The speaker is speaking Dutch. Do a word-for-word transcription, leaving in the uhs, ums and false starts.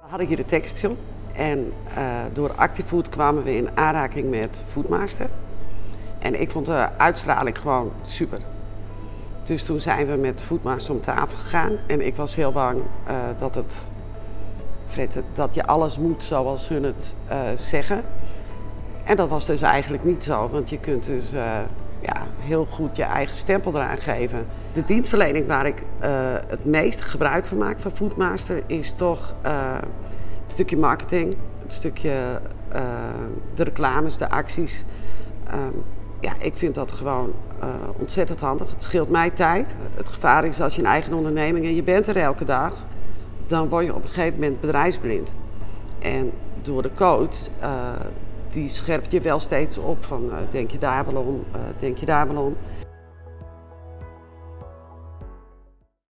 We hadden hier de textil en uh, door Actifood kwamen we in aanraking met Foodmaster. En ik vond de uitstraling gewoon super. Dus toen zijn we met Foodmaster om tafel gegaan en ik was heel bang uh, dat, het, Fred, dat je alles moet zoals hun het uh, zeggen. En dat was dus eigenlijk niet zo, want je kunt dus uh, ja, heel goed je eigen stempel eraan geven. De dienstverlening waar ik uh, het meest gebruik van maak van Foodmaster is toch uh, het stukje marketing, het stukje uh, de reclames, de acties. Um, ja, ik vind dat gewoon uh, ontzettend handig. Het scheelt mij tijd. Het gevaar is als je een eigen onderneming en je bent er elke dag, dan word je op een gegeven moment bedrijfsblind. En door de coach, uh, die scherpt je wel steeds op van uh, denk je daar wel om, uh, denk je daar wel om.